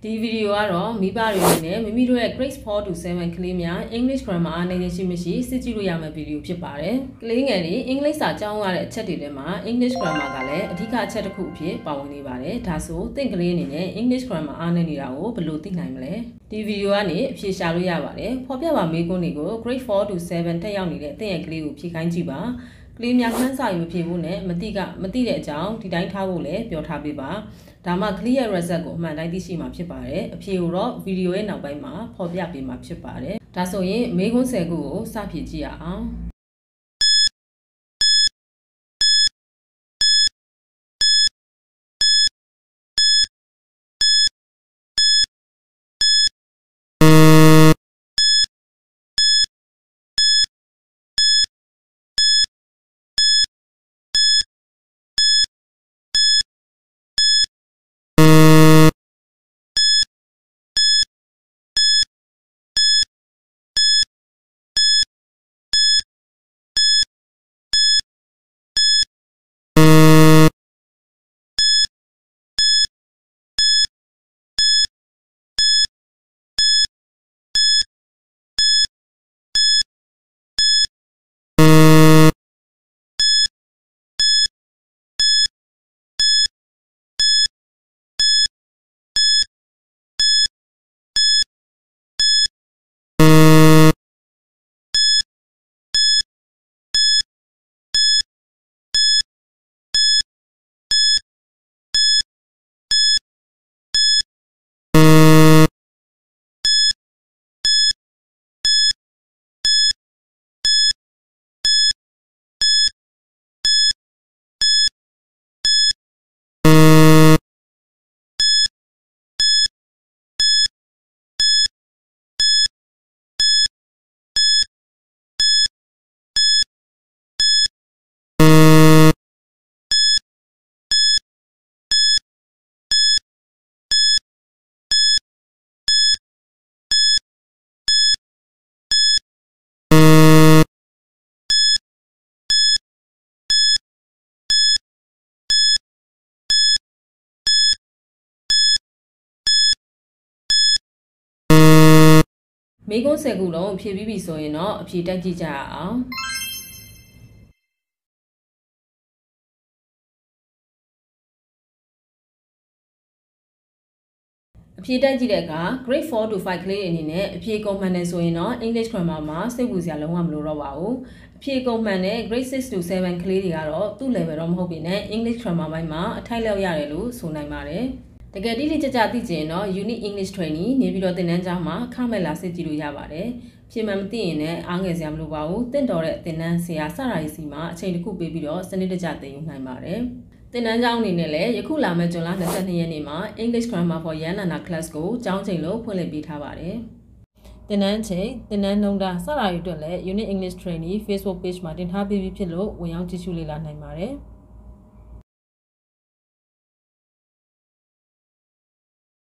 ဒီဗီဒီယိုကတော့မိဘတွေနဲ့မိမိတို့ရဲ့ grade 4 to 7 ကလေးများ English grammar အားနည်းခြင်းရှိမရှိစစ်ကြည့်လို့ရမယ့်ဗီဒီယိုဖြစ်ပါတယ်။ကလေးငယ်တွေအင်္ဂလိပ်စာကျောင်းရတဲ့အချက်တွေထဲမှာ English grammar ကလည်းအဓိကအချက်တစ်ခုအဖြစ်ပါဝင်နေပါတယ်။ဒါဆိုသင်ကလေးအနေနဲ့ English grammar အားနည်းနေတာကိုဘယ်လိုသိနိုင်မလဲ။ဒီဗီဒီယိုကနေအဖြေရှာလို့ရပါတယ်။ဖော်ပြပါမေးခွန်းတွေကို grade 4 to 7 တက်ရောက်နေတဲ့သင်ရဲ့ကလေးကိုဖြေခိုင်းကြည့်ပါ။ကလေးများခန်းစာယူဖြေဖို့နဲ့မသိတဲ့အကြောင်းဒီတိုင်းထားဖို့လည်းပြောထားပေးပါဒါမှကလေးရဲ့ result ကိုအမှန်တိုင်းသိရှိမှာဖြစ်ပါတယ်အဖြေကိုတော့ဗီဒီယိုရဲ့နောက်ပိုင်းမှာဖော်ပြပေးမှာဖြစ်ပါတယ်ဒါဆိုရင်မေးခွန်း10ခုကိုစဖြေကြည့်ရအောင်မေးခွန်း10ခုလုံးဖြေပြီးပြီဆိုရင်တော့အဖြေတက်ကြည့်ကြရအောင်အဖြေတက်ကြည့်တဲ့အခါ grade 4 to 5 ကလေးအနေနဲ့အဖြေကုန်မှန်တယ်ဆိုရင်တော့ English grammar မှာစိတ်ပူစရာလုံးဝမလိုတော့ပါဘူးအဖြေကုန်မှန်တဲ့ grade 6 to 7 ကလေးတွေကတော့သူ့ level တော့မဟုတ်ပေနဲ့ English grammar ဘိုင်းမှာအထိုက်လောက်ရတယ်လို့ဆိုနိုင်ပါတယ်တကယ်တိတိကျကျသိချင်တော့ Unique English Training နေပြီးတော့သင်တန်းကျောင်းမှာခမဲ့လာစစ်ကြည့်လို့ရပါတယ်။ဖြေမှန်မသိရင်လည်းအားငယ်စရာမလိုပါဘူး။သင်တော်တဲ့သင်တန်းဆရာစတာရေးစီမှာအချိန်တစ်ခုပေးပြီးတော့စနစ်တကျသင်ယူနိုင်ပါတယ်။သင်တန်းကျောင်းအနေနဲ့လည်းယခုလာမယ့်ဇွန်လ22ရက်နေ့မှာ English Grammar for Young Learner Class ကိုကျောင်းချိန်လို့ဖွင့်လှစ်ပေးထားပါတယ်။သင်တန်းချိန်သင်တန်းနှုန်းထားစတာရေးအတွက်လည်း Unique English Training Facebook page မှာတင်ထားပေးပြီးဖြစ်လို့ဝင်ရောက်ကြည့်ရှုလေ့လာနိုင်ပါတယ်။